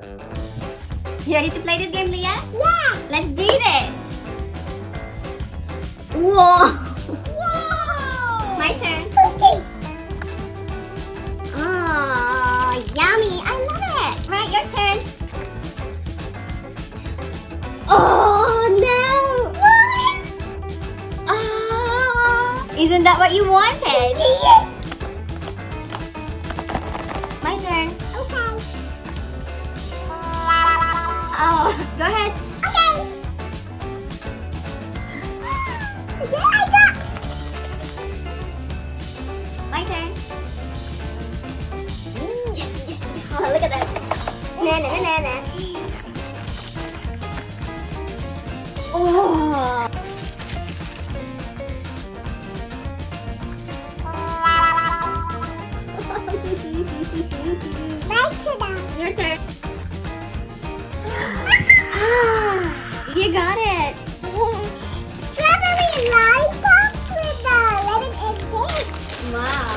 You ready to play this game, Leah? Yeah. Let's do this. Whoa. Whoa. My turn. Okay. Oh, yummy. I love it. Right, your turn. Oh, no. Oh, isn't that what you wanted? Yeah. My turn. Okay. Oh, go ahead. Okay. Yeah, I got. My turn. Yes, yes, yes. Oh, look at that. Na na na na na. Oh. My turn. Your turn. You got it. Strawberry lollipops with lemon and pink. Wow.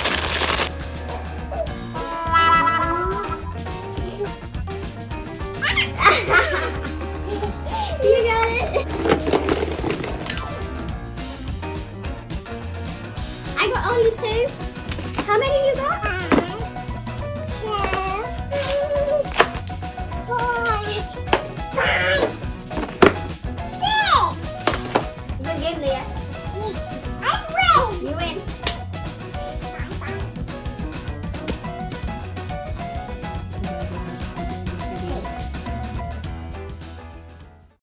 You got it. I got only 2. How many you got? 2, 3, 4, 5, 6. Good game, Leah. I win. You win.